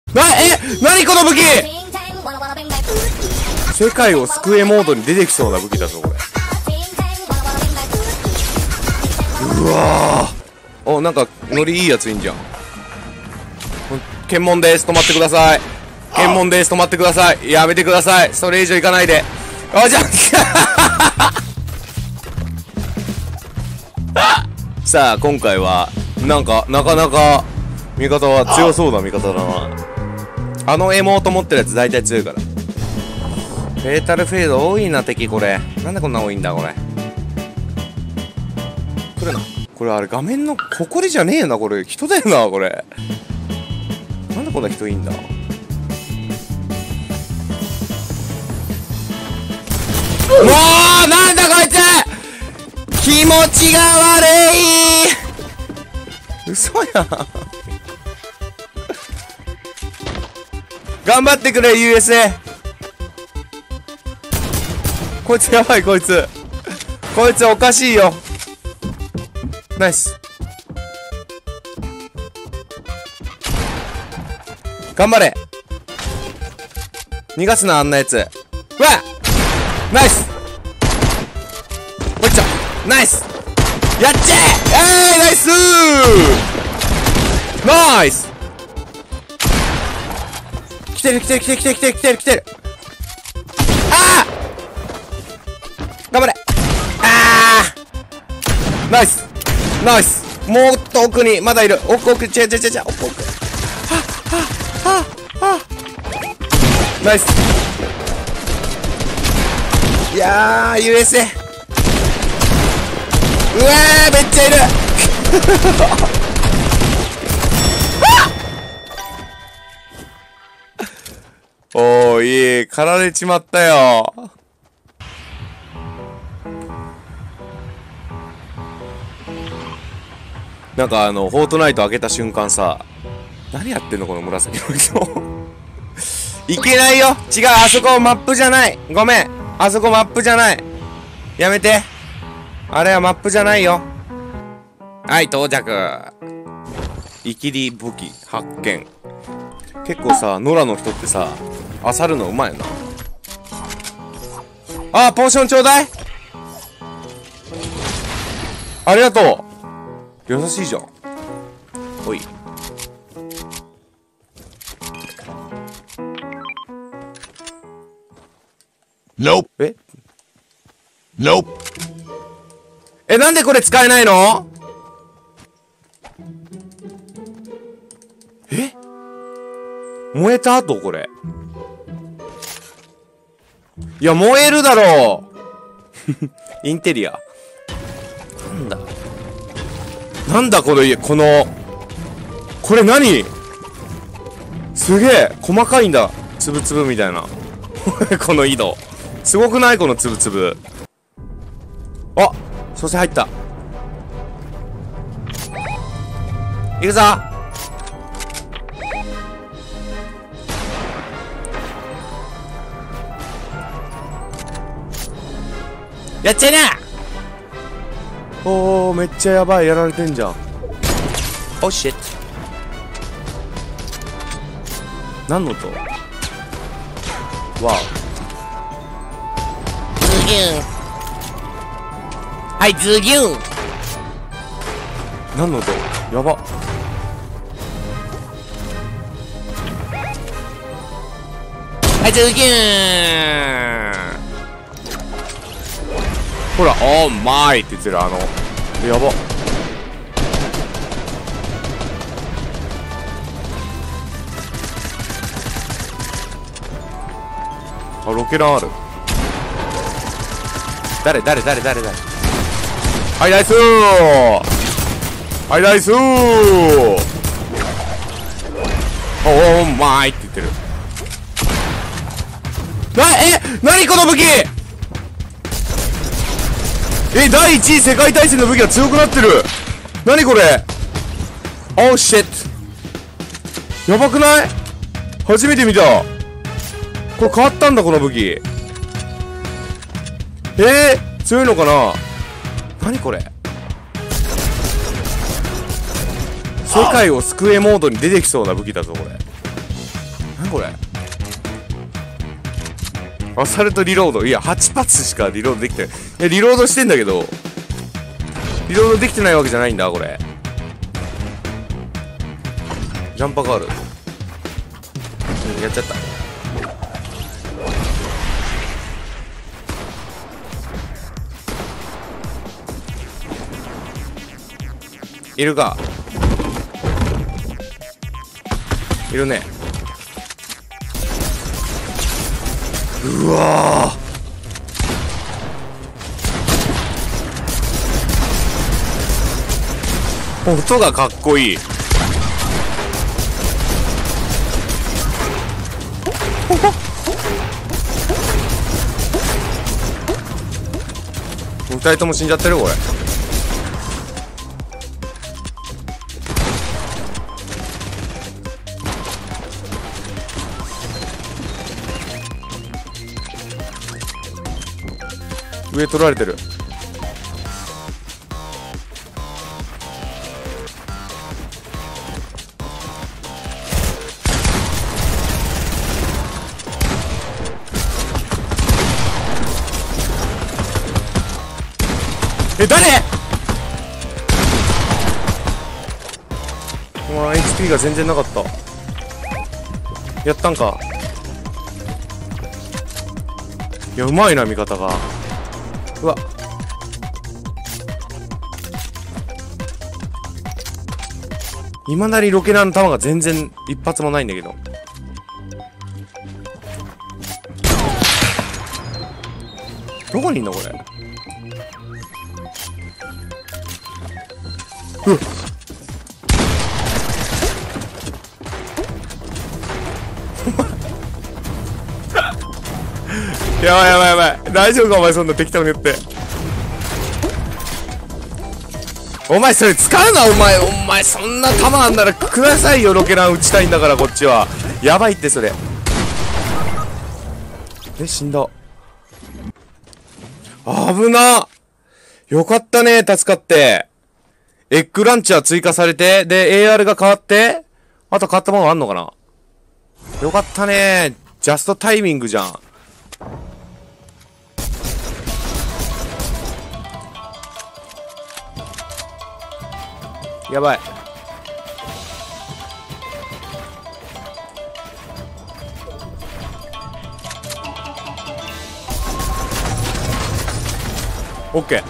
何この武器。世界を救えモードに出てきそうな武器だぞこれ。うわー、お、なんかノリいいやついいんじゃん。検問です、止まってください。検問です、止まってください。やめてください、それ以上行かないで。あ、じゃあさあ今回はなかなか味方は強そうな味方だな。あのエモート持ってるやつ大体強いから。フェータルフェード多いな敵。これなんでこんな多いんだこれ。来るな。これあれ画面のここりじゃねえよな、これ人だよなこれ。なんでこんな人いいんだ。もうなんだこいつ、気持ちが悪い。嘘やん。頑張ってくれ USA。 こいつやばい、こいつおかしいよ。ナイス、頑張れ。逃がすなあんなやつ。うわっ、ナイス。もう一丁ナイス、やっちゃえ。ナイスナイス。来てるああ頑張れ。ああナイスナイス。もっと奥にまだいる。奥違う奥ナイス。いやー USA。 うわーめっちゃいる。おーいい、狩られちまったよ。なんかフォートナイト開けた瞬間さ、何やってんのこの紫の人。いけないよ。違う、あそこマップじゃない。ごめん、あそこマップじゃない。やめて、あれはマップじゃないよ。はい、到着。イキリ武器発見。結構さ、野良の人ってさ、漁るのうまいな。あー、ポーションちょうだい。ありがとう。優しいじゃん。ほい。 Nope。Nope。 なんでこれ使えないの？燃えた後これ。いや、燃えるだろう。インテリア。なんだこの家、これ何？すげえ細かいんだ。つぶつぶみたいな。この井戸すごくない？このつぶつぶ。あ、蘇生入った。行くぞ。やっちゃいな。おー、めっちゃやばい。やられてんじゃん。おシット。何の音？わお。ズギュン。はい、ズギュン。何の音？やば。はい、ズギュン。ほら、オーマイって言ってる。やば。あ、ロケランある。誰。はいナイスー。はいナイスー。オーマイって言ってる。何この武器。第1位世界大戦の武器が強くなってる。何これ。オーシット。やばくない？初めて見た。これ変わったんだこの武器。強いのかな。何これ。世界を救えモードに出てきそうな武器だぞこれ。 何これ。アサルトリロード。いや、8発しかリロードできてない。いや、リロードしてんだけど、リロードできてないわけじゃないんだ、これ。ジャンパーがある。やっちゃった。いるか。いるね。うわー、音がかっこいい。2人とも死んじゃってるこれ。上取られてる。え、誰？うわ、HP が全然なかった。やったんか。いや、うまいな味方が。うわ、今なりロケラーの弾が全然一発もないんだけど。どこにいんのこれ。うっ、やばいやばいやばい。大丈夫かお前、そんな適当に言って。お前それ使うな、お前そんな弾あんならくださいよ。ロケラン撃ちたいんだからこっちは。やばいってそれ。え、死んだ。危な。よかったね、助かって。エッグランチャー追加されて、で AR が変わって、あと買ったものあんのかな。よかったね。ジャストタイミングじゃん。やばい。オッケー。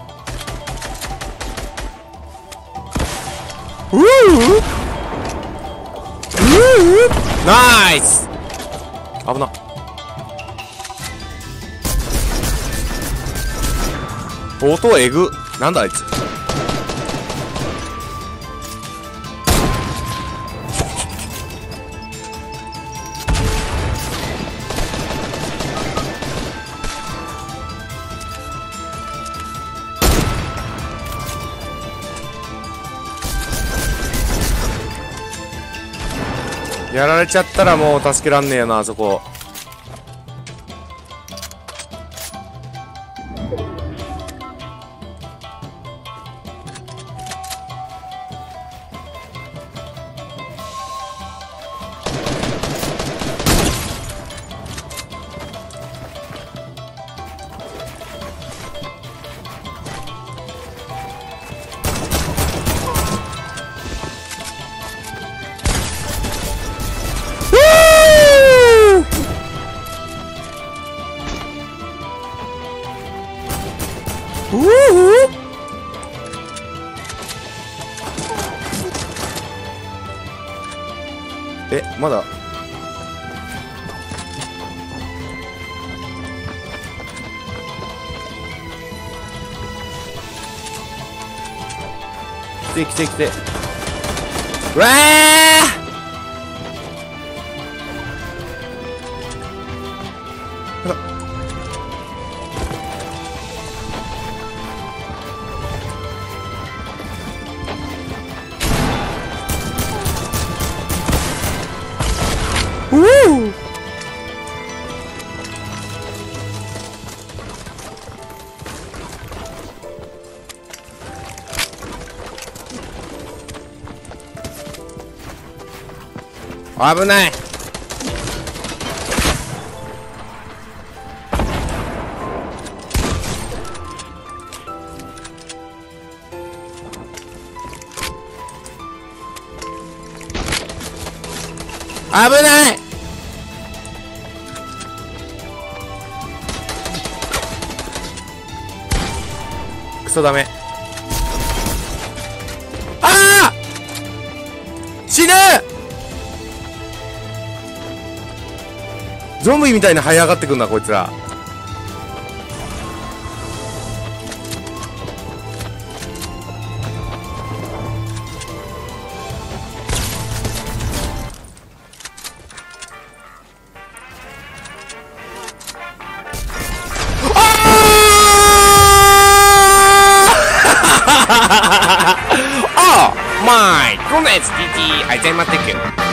ナイス。危な。音えぐ。なんだあいつ。やられちゃったらもう助けらんねえよな、あそこ。え、まだ来て来て来て。うわー、危ない。 危ない。クソダメ。ああ死ぬ。ゾンビみたいに這い上がってくんなこいつら。Oh my goodness, DT. I take my ticket.